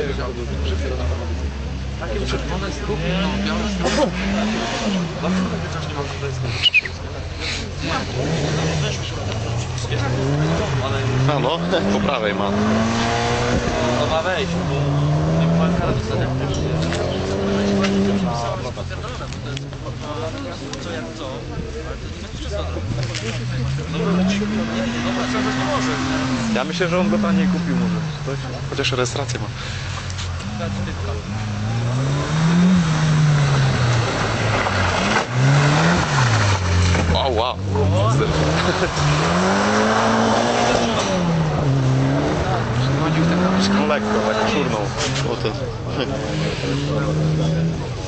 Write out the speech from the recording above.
Takie czerwone strupy, no białe strupy. Dlaczego chociaż nie mam tutaj strupy? A no, po prawej ma. No ma wejść, bo nie ma kara do zadania. Co jak co? Ale to nie jest przesada. No wracać nie może. Ja myślę, że on go taniej kupił może. Coś? Chociaż rejestrację ma. O, wow. No lekko, tak czurnął. O to.